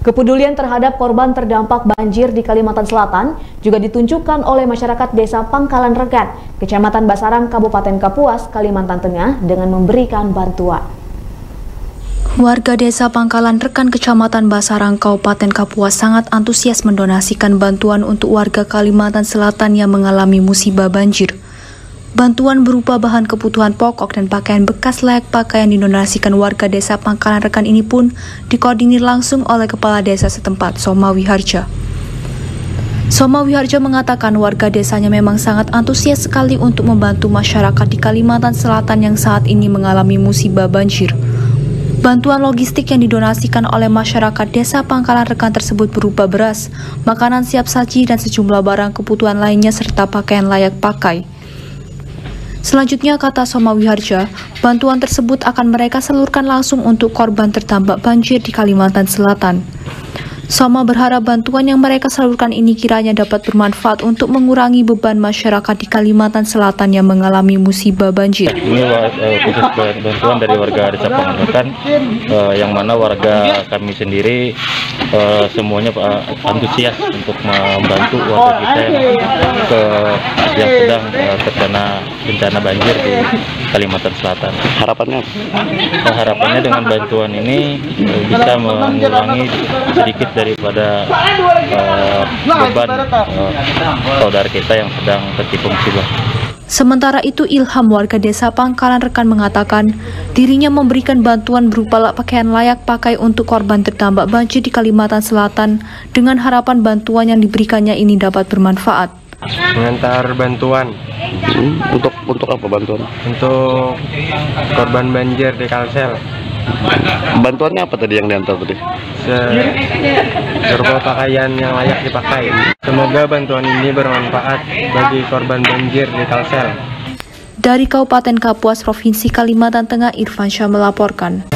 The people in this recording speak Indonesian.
Kepedulian terhadap korban terdampak banjir di Kalimantan Selatan juga ditunjukkan oleh masyarakat Desa Pangkalan Rekan, Kecamatan Basarang, Kabupaten Kapuas, Kalimantan Tengah dengan memberikan bantuan. Warga Desa Pangkalan Rekan, Kecamatan Basarang, Kabupaten Kapuas sangat antusias mendonasikan bantuan untuk warga Kalimantan Selatan yang mengalami musibah banjir. Bantuan berupa bahan kebutuhan pokok dan pakaian bekas layak pakai yang didonasikan warga Desa Pangkalan Rekan ini pun dikoordinir langsung oleh Kepala Desa setempat, Soma Wiharja. Soma Wiharja mengatakan warga desanya memang sangat antusias sekali untuk membantu masyarakat di Kalimantan Selatan yang saat ini mengalami musibah banjir. Bantuan logistik yang didonasikan oleh masyarakat Desa Pangkalan Rekan tersebut berupa beras, makanan siap saji, dan sejumlah barang kebutuhan lainnya serta pakaian layak pakai. Selanjutnya, kata Soma Wiharja, bantuan tersebut akan mereka salurkan langsung untuk korban terdampak banjir di Kalimantan Selatan. Soma berharap bantuan yang mereka salurkan ini kiranya dapat bermanfaat untuk mengurangi beban masyarakat di Kalimantan Selatan yang mengalami musibah banjir. Ini khusus bantuan dari warga Desa Pangkalan Rekan, yang mana warga kami sendiri semuanya antusias untuk membantu warga kita yang sedang terkena bencana banjir di Kalimantan Selatan. Harapannya dengan bantuan ini bisa mengurangi sedikit daripada beban saudara kita yang sedang tertimpa musibah. Sementara itu, Ilham, warga Desa Pangkalan Rekan, mengatakan dirinya memberikan bantuan berupa pakaian layak pakai untuk korban terdampak banjir di Kalimantan Selatan dengan harapan bantuan yang diberikannya ini dapat bermanfaat. Mengantar bantuan. Untuk apa bantuan? Untuk korban banjir di Kalsel. Bantuannya apa tadi yang diantar tadi? Berupa pakaian yang layak dipakai. Semoga bantuan ini bermanfaat bagi korban banjir di Kalsel. Dari Kabupaten Kapuas, Provinsi Kalimantan Tengah, Irfan Syah melaporkan.